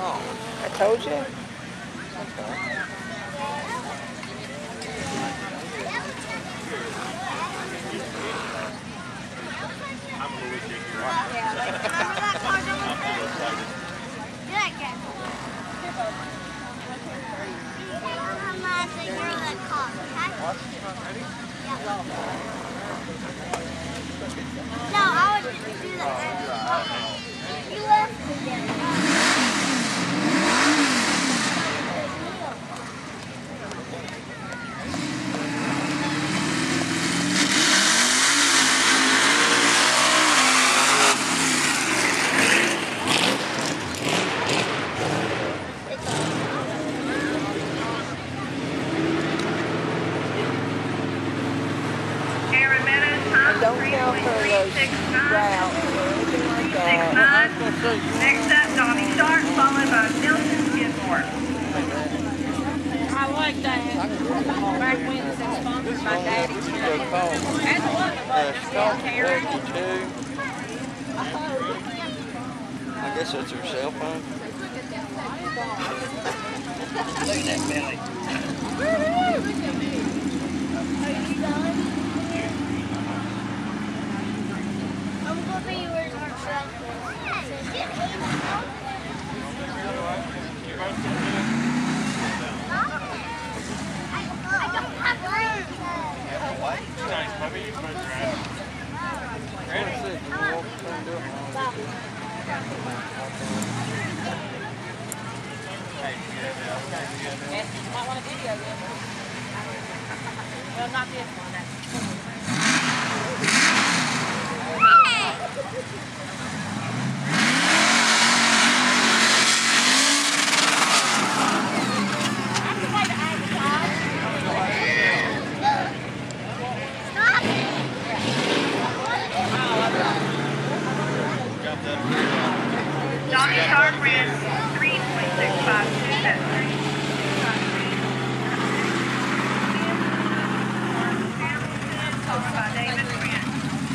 I told you. No, I was just do that. You left. Don't tell her those routes or anything like that. Next up, Donnie Sharp, followed by Nelson Skidmore. I like that. Back when it said sponsored by Daddy. That's one of them. Karen. I guess that's her cell phone. Look at that belly. I'm going to be yours on I don't have room. Nice, puppy. You can drive. Yes, you might want a video then. Well, not this one. Donnie Sharp ran 3.6527. Followed by David Grant.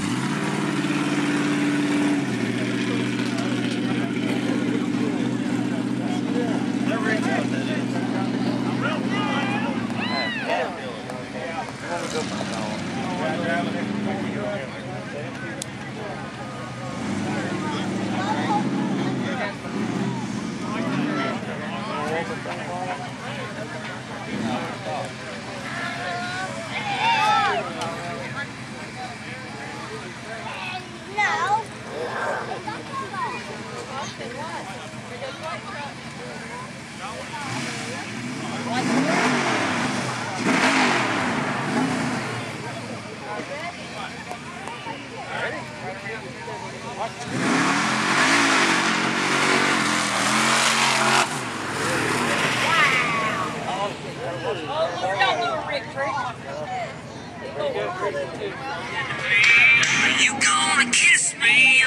You gonna kiss me?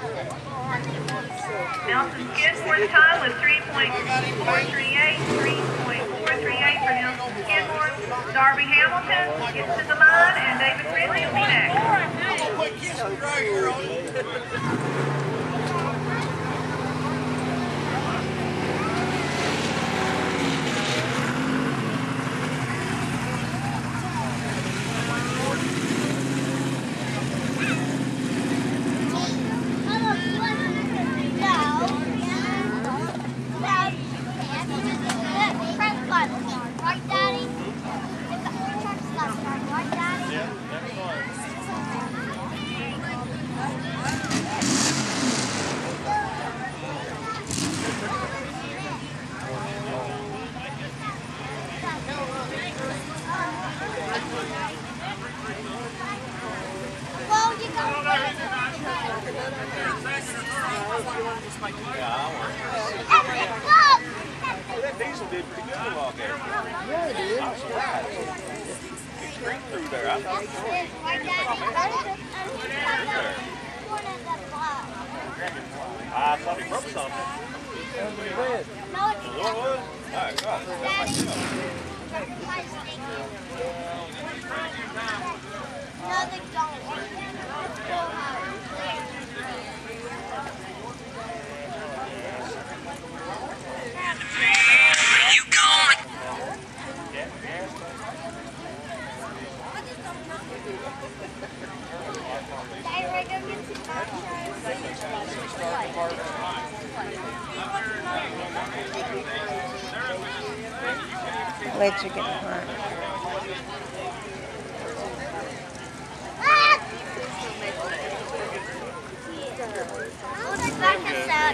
Nelson Skidmore's time was 3.438, 3.438 for Nelson Skidmore. Darby Hamilton gets to the line, and David Ridley will be next. Right, Daddy? Right, Daddy? Yeah, that's fine. Well, you got That diesel did pretty good a while ago. Yeah, it is. I'm surprised. He creeped through there. I thought he was I thought he broke something. No, it's What was? All right, got it. no, they don't. Let you get front. Back this out.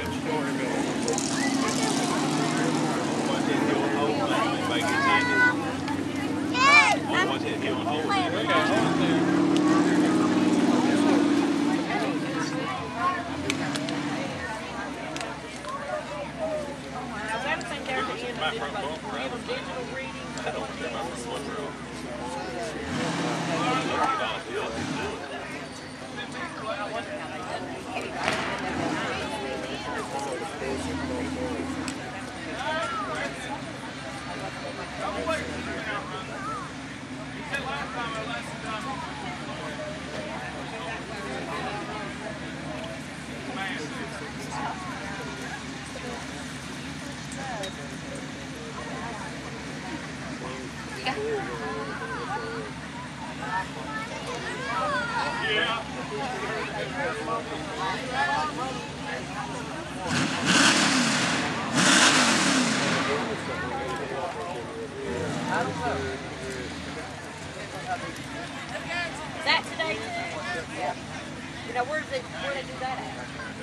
Is that today? Yeah. You know, where they do that at?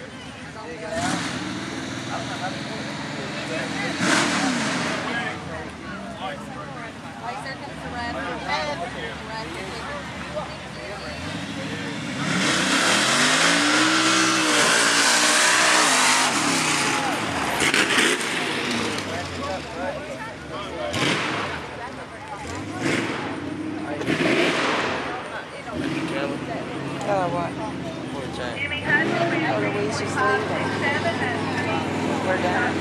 What? Jimmy Hudson, Oh, Louise is leaving. We're done.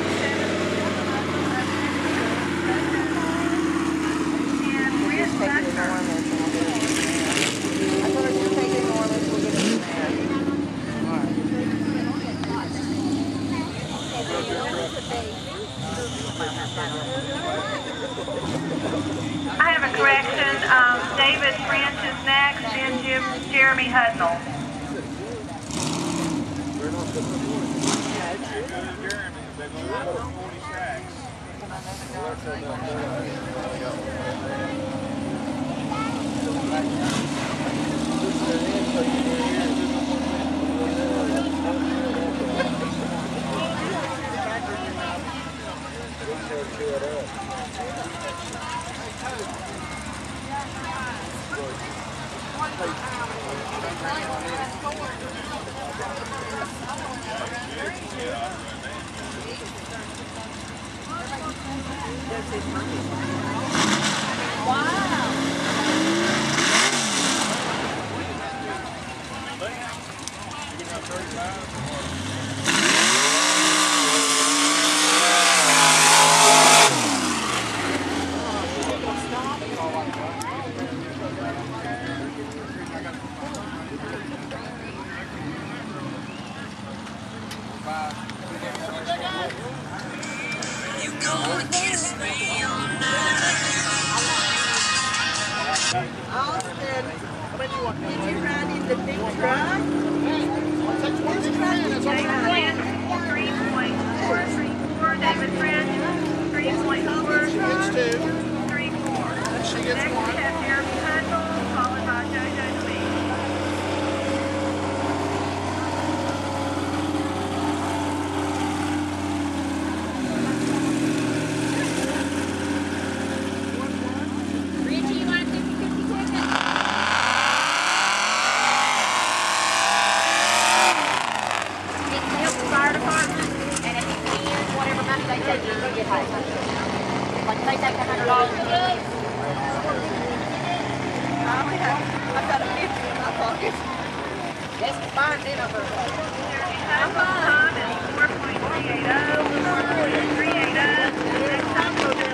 We're just taking enormous and we'll get it in there. I told her just take enormous, we'll get it in there. I have a correction. David French is next, then Jeremy Hudnall. You gonna kiss me all night? Austin, did you ride in the big truck? David French, 3.434. David French, 3.434. Next we have Jeremy Hudnall, followed by JoJo Louise. Richie, you want a 50-50 ticket? It's to help the fire department, and if you can, whatever money they take, you get paid. Like they take $100 from you. I've got a 50 in my pocket. Yes, fine, then I'll Jeremy Hudnall's time is 4.380. Next time we'll do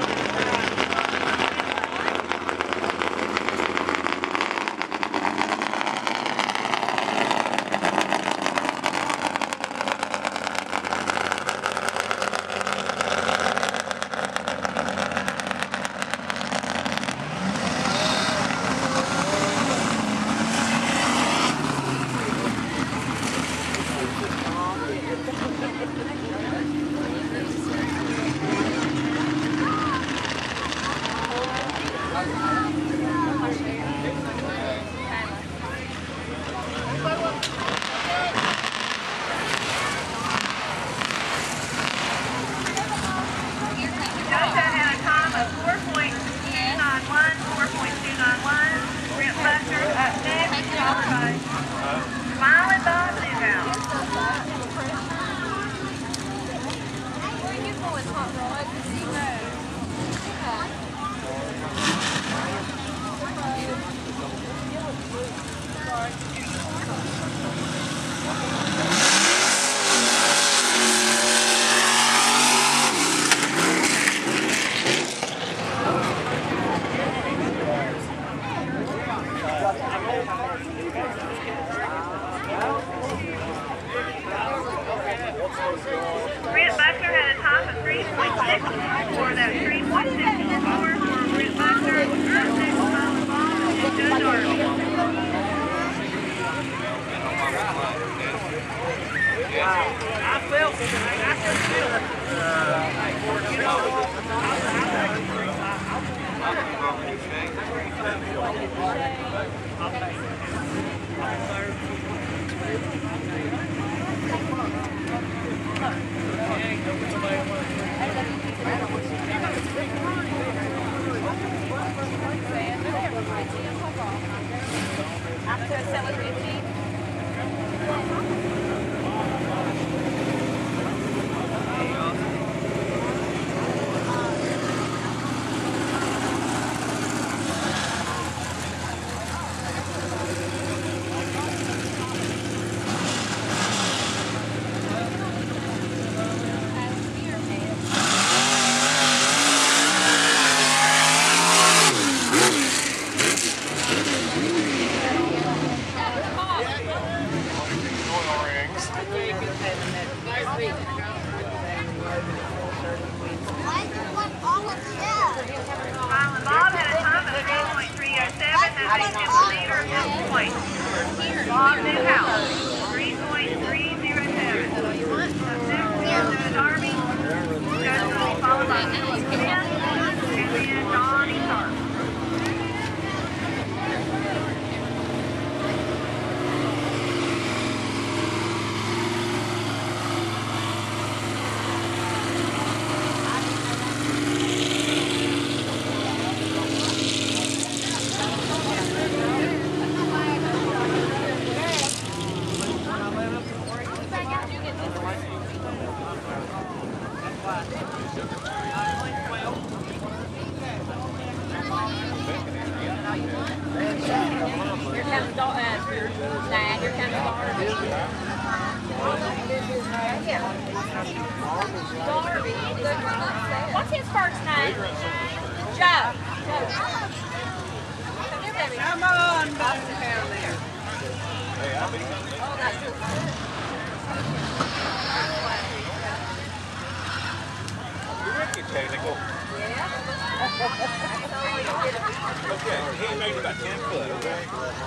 for that 3.64 for Britt Butler, next Silent Bob, and Judge Darby. I felt it. I could feel it. You know, Silent Bob had a time of 3.307, has a leader at this point. Bob Newhouse, 3.307. Judge Darby, Judge Darby followed by Philip Smith, and then John Easar. What's his first name? Joe. Come on, down there. okay, he made about 10 foot, okay?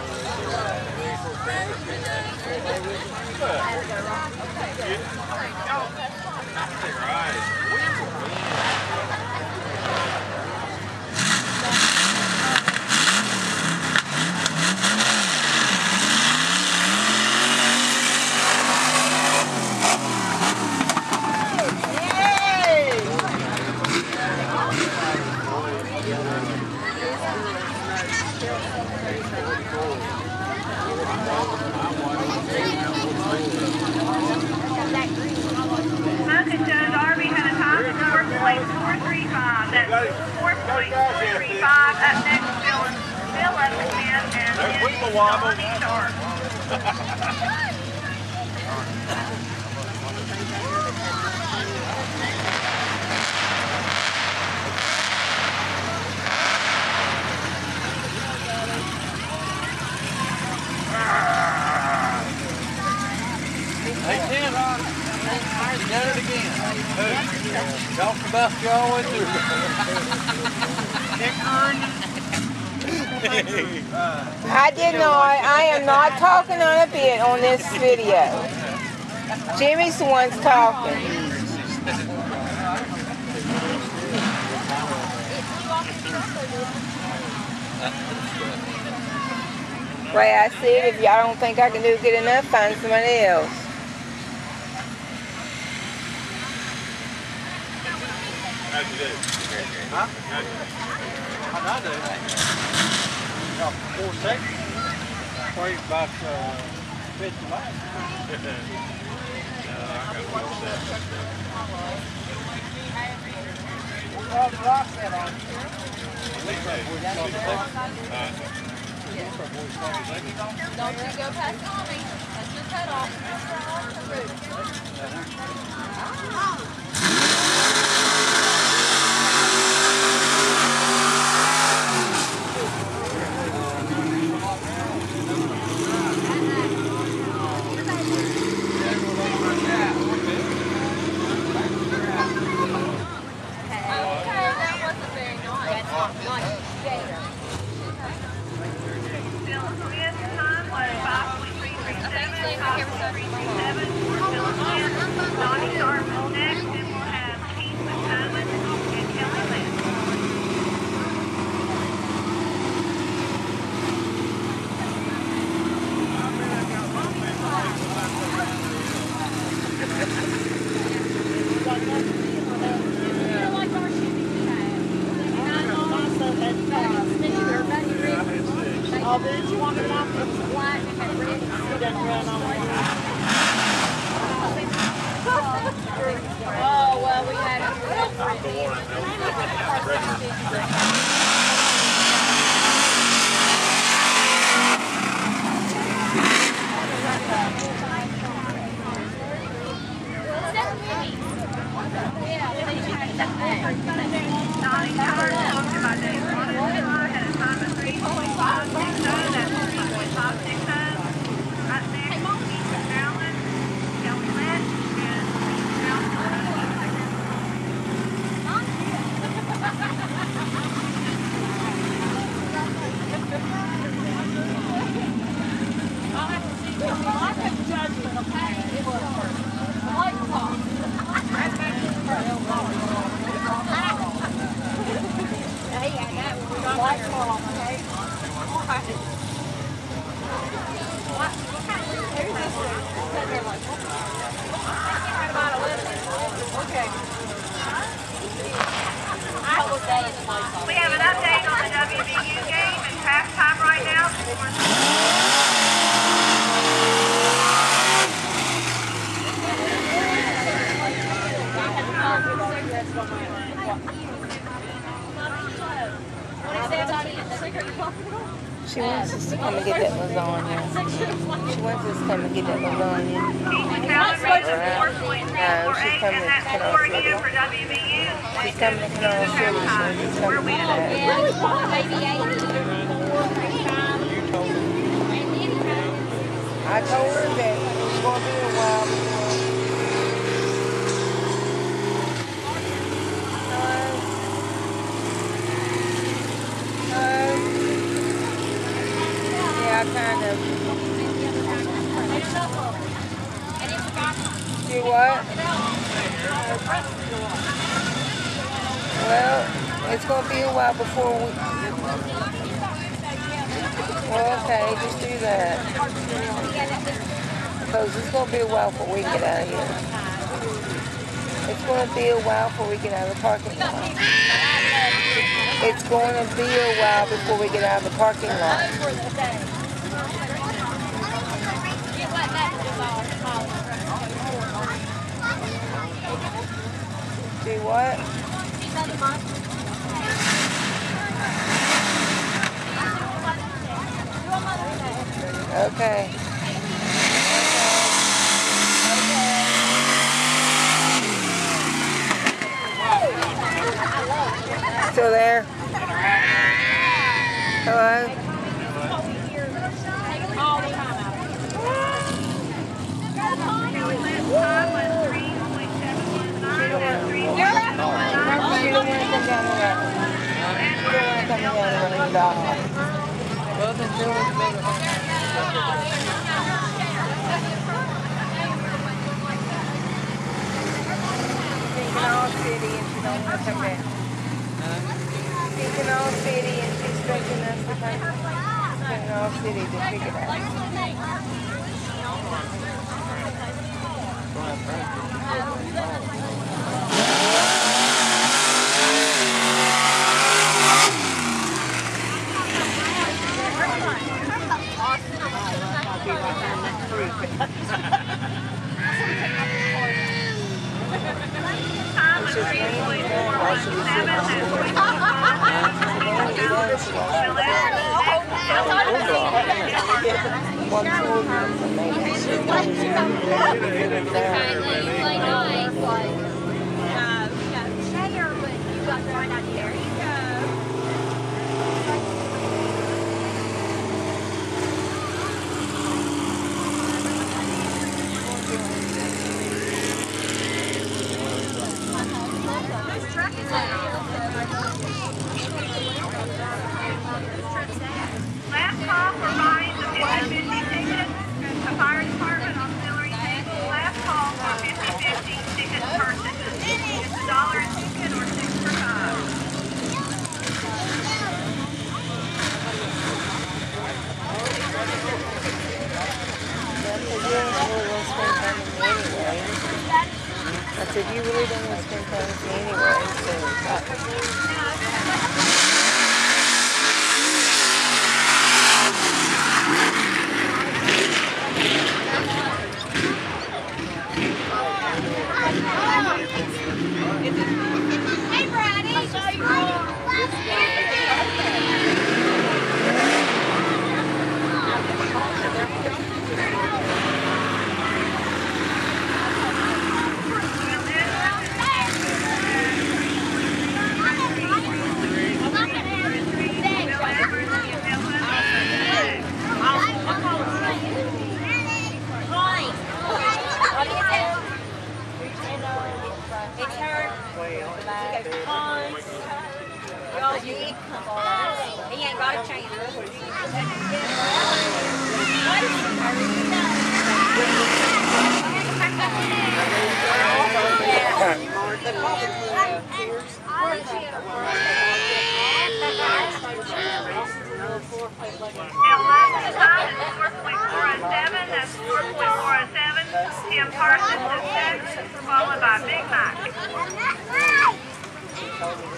Smoking Joe Darby had a time of 4.435. That's 4.435. Up next, Bill Epperson, and then John Easar. Hey, Tim. You done it again. Talk about you all went through. I did not. I am not talking on a bit on this video. Jimmy's the one's talking. Way I see it, if y'all don't think I can do good enough, find somebody else. How'd you do? Huh? How'd I do? 4 seconds. Probably about 50 miles. Well, the rock set on. Don't you go past Tommy. That's your cutoff. call for 327 for Phyllis Lynn. Donnie Sharp is next, and we'll have Keith McCowan and Kelly Lynn. Oh, did you want it off? It was black and had red. It doesn't run on one. Oh, well, we had Donnie Sharp, hosted by Dave Ronald, had a time of 3.560. That's 3.560. Right next, Keith Maryland, Kelly Lynch, and we have an update on the WVU game. It's halftime right now. She wants us to come and get that lasagna. She wants us to come and get that lasagna. No, she's coming to Canal City. She's coming to Canal City. She's coming to that. I told her that it was going to be a while before. Yeah, kind of. Do what? Well, it's going to be a while before we... Well, okay, just do that. Because it's going to be a while before we get out of here. It's going to be a while before we get out of the parking lot. It's going to be a while before we get out of the parking lot. Do what? Okay. Still there? Hello? Canal City and she don't want to come back. Canal City and she's expecting us to come to Canal City to figure it out. Last call for buying the 50/50 ticket. The fire department said, you really don't want to spend time with me anyway, so... Hey, Brady. I saw you. It's her. He ain't got a chance. That's 4.407. Tim Parsons is 6, followed by Big Mike.